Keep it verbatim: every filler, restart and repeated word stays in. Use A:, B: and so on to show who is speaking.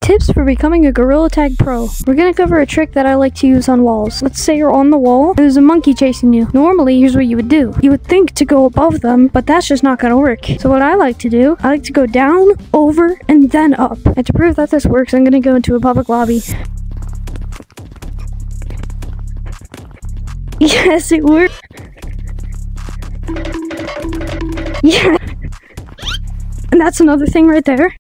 A: Tips for becoming a Gorilla Tag pro. We're gonna cover a trick that I like to use on walls. Let's say you're on the wall and there's a monkey chasing you. Normally, here's what you would do. You would think to go above them, but that's just not gonna work. So what I like to do, I like to go down, over, and then up. And to prove that this works, I'm gonna go into a public lobby. Yes, it worked. Yeah. And that's another thing right there.